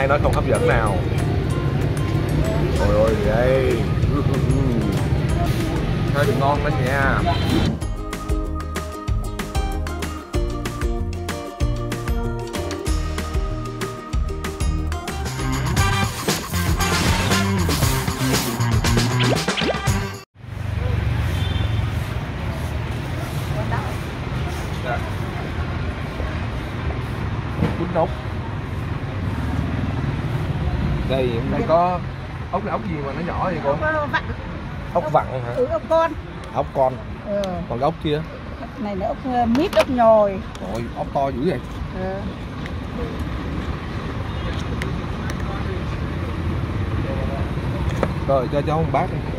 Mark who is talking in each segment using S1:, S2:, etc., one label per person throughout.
S1: ai nói không hấp dẫn nào. Ôi ôi đây. Hơi bị ngon đó nha. Bún ốc. Đây có ốc này ốc gì mà nó nhỏ vậy cô?
S2: Vặn.
S1: Ốc vặn hả?
S2: Ừ, ốc con.
S1: Ốc con.
S2: Ừ.
S1: Còn cái ốc kia?
S2: Này là ốc mít, ốc nhồi.
S1: Ôi, ốc to dữ vậy.
S2: Ừ.
S1: Rồi cho cháu một bát đi.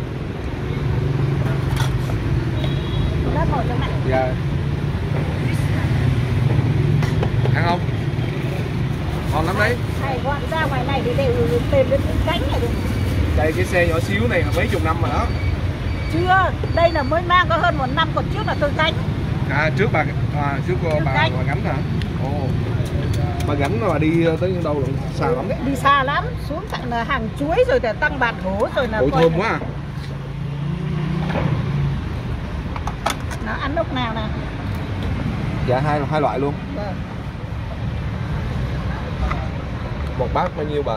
S2: Lát ngồi cho mẹ.
S1: Dạ. Ăn không? Ngon lắm đấy.
S2: Này gọn ra ngoài này thì đều tìm đến cái cánh này rồi.
S1: Đây cái xe nhỏ xíu này mấy chục năm rồi đó.
S2: Chưa, đây là mới mang có hơn 1 năm, còn trước là tôi gánh.
S1: À trước bà bà gánh hả? Ồ. Bà gánh mà đi tới đâu rồi? Xa lắm đấy.
S2: Đi xa lắm, xuống tận là hàng chuối rồi là tăng bạc hổ rồi là.
S1: Ôi thơm quá à.
S2: Nó ăn lúc nào nè?
S1: Dạ hai loại luôn.
S2: Vâng.
S1: Một bát bao nhiêu bà?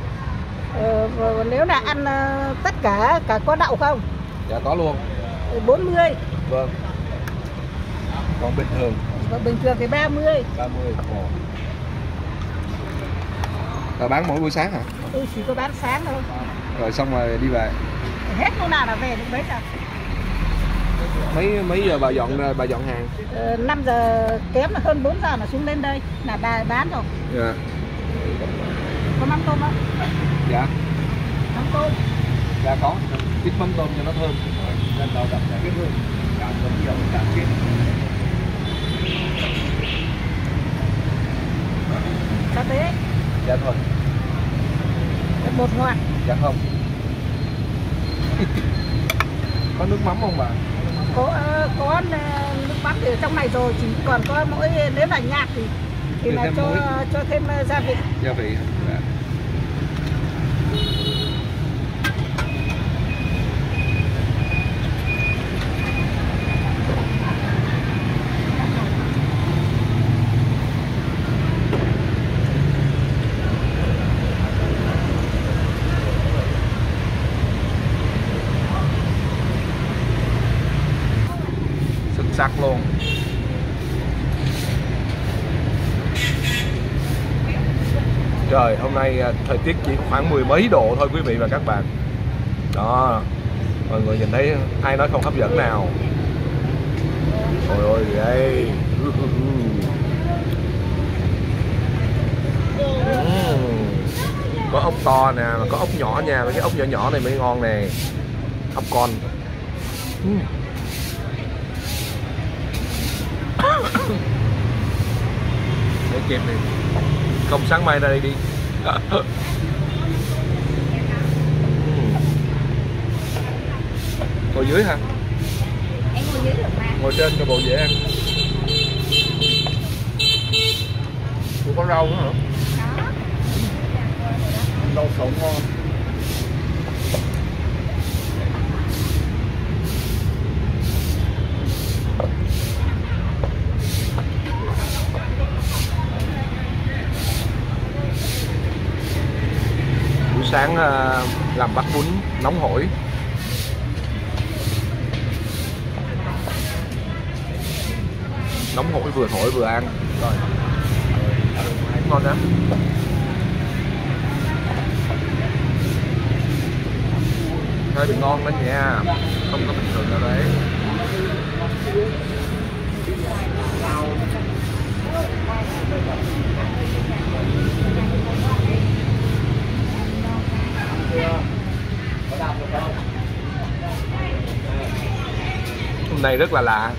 S2: Nếu là ăn tất cả có đậu không?
S1: Dạ có luôn.
S2: 40.
S1: Vâng. Còn bình thường?
S2: Bình thường thì 30.
S1: 30. Ồ. Là bán mỗi buổi sáng hả?
S2: Ừ, chỉ có bán sáng thôi.
S1: Rồi xong rồi đi về.
S2: Hết lúc nào là về lúc đấy là.
S1: Mấy giờ bà dọn hàng?
S2: 5 giờ kém là hơn 4 giờ là xuống lên đây là bà bán rồi.
S1: Dạ.
S2: Có mắm tôm không?
S1: Dạ.
S2: Mắm tôm.
S1: Dạ có. Ít mắm tôm cho nó thơm. Lên đầu đập cái hương. Cạn tôm dầu cạn kia.
S2: Sao thế?
S1: Dạ thôi.
S2: Bột ngọt.
S1: Dạ không. Có nước mắm không bà?
S2: Có nước mắm thì ở trong này rồi, chỉ còn có mỗi nếu là nhạt thì là cho thêm gia vị.
S1: Gia vị. Dạ. Sắc luôn. Trời, hôm nay thời tiết chỉ khoảng 10 mấy độ thôi quý vị và các bạn. Đó, mọi người nhìn thấy ai nói không hấp dẫn nào. Ôi ôi đây. Có ốc to nè, mà có ốc nhỏ nha, mấy cái ốc nhỏ nhỏ này mới ngon nè. Ốc con. Để kịp đi. Không sáng mai ra đây đi. Ngồi dưới hả?
S2: Em ngồi dưới được mà.
S1: Ngồi trên cho bộ dễ ăn. Ủa, có rau nữa hả? Rau sống ngon. Sáng làm bát bún nóng hổi. Nóng hổi vừa thổi vừa ăn. Rồi. Ngon đó. Hơi bị ngon đó nha. Không có bình thường đâu đấy. Hôm nay rất là lạ.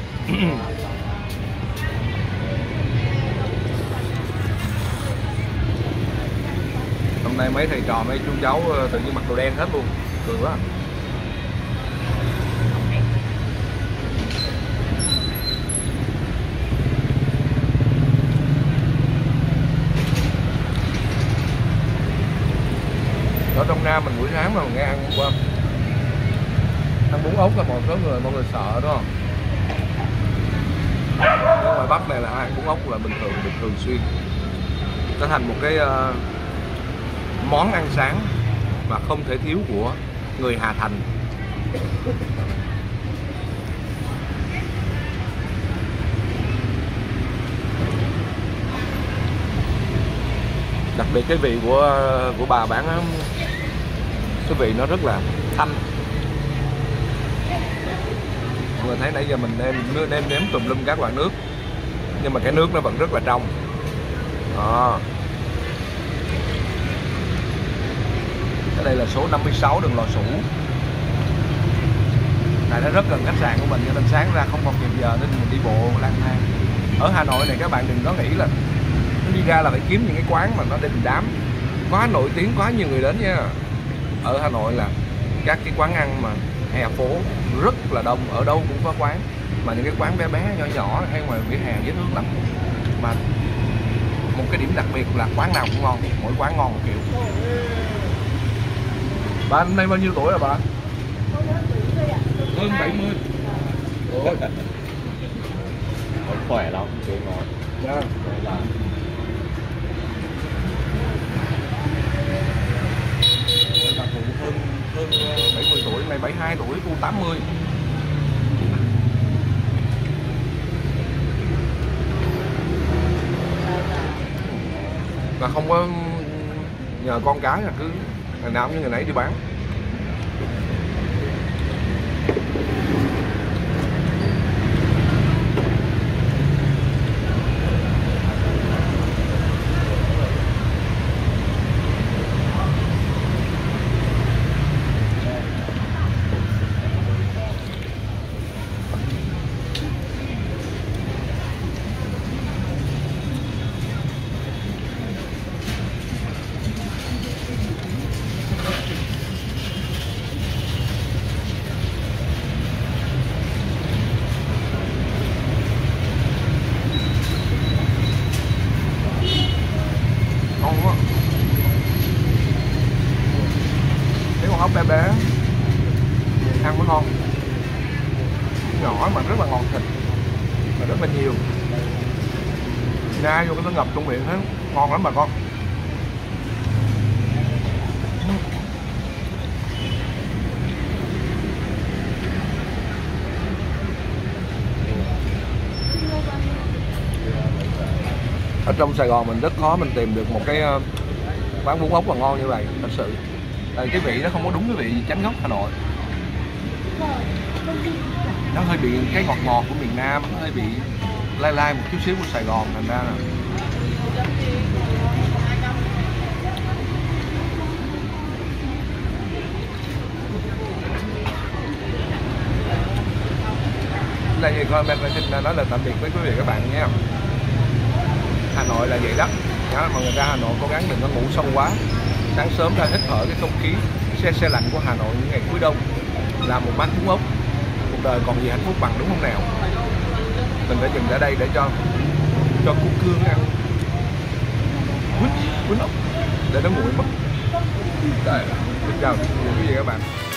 S1: Hôm nay mấy thầy trò mấy chú cháu tự nhiên mặc đồ đen hết luôn, cười quá. Ở trong Nam mình buổi sáng mà mình nghe ăn qua ăn bún ốc là một số mọi người sợ đúng không? Nhưng ngoài Bắc này là ăn bún ốc là bình thường, được thường xuyên. Nó thành một cái món ăn sáng mà không thể thiếu của người Hà Thành. Đặc biệt cái vị của bà bán á, cái vị nó rất là thanh. Mọi người thấy nãy giờ mình nếm tùm lum các loại nước, nhưng mà cái nước nó vẫn rất là trong. Đó. Cái đây là số 56 đường Lò Sủ. Này nó rất gần khách sạn của mình, cho nên sáng ra không còn kịp giờ nên mình đi bộ lang thang. Ở Hà Nội này các bạn đừng có nghĩ là đi ra là phải kiếm những cái quán mà nó đình đám quá nổi tiếng, quá nhiều người đến nha. Ở Hà Nội là các cái quán ăn mà hè phố rất là đông, ở đâu cũng có quán, mà những cái quán bé bé nhỏ nhỏ hay ngoài vỉa hè dễ thương lắm. Mà một cái điểm đặc biệt là quán nào cũng ngon, mỗi quán ngon một kiểu. Bà năm nay bao nhiêu tuổi rồi bà? Hơn 70. Ủa?
S3: Không khỏe lắm, chứ ngon.
S1: Dạ. Bà cụ hơn 70 tuổi, này 72 tuổi, cô 80. Và không có nhờ con cái là cứ ngày nào như ngày nãy đi bán. Ốc bé bé ăn mới ngon, nhỏ mà rất là ngọt thịt và rất là nhiều, nhai vô cái nó ngập trong miệng, thấy ngon lắm bà con. Ở trong Sài Gòn mình rất khó mình tìm được một cái quán bún ốc mà ngon như vậy thật sự. Tại cái vị nó không có đúng cái vị chánh gốc Hà Nội, nó hơi bị cái ngọt ngọt của miền Nam, nó hơi bị lai lai một chút xíu của Sài Gòn, thành ra là đây thì coi mình xin nói là tạm biệt với quý vị các bạn nha. Hà Nội là vậy đó, mọi người ra Hà Nội cố gắng đừng có ngủ sâu quá, sáng sớm ra hít thở cái không khí se lạnh của Hà Nội những ngày cuối đông, làm một bát bún ốc, cuộc đời còn gì hạnh phúc bằng, đúng không nào? Mình phải dừng ở đây để cho cú cương ăn bún ốc để nó nguội mất. Rồi, xin chào quý vị các bạn.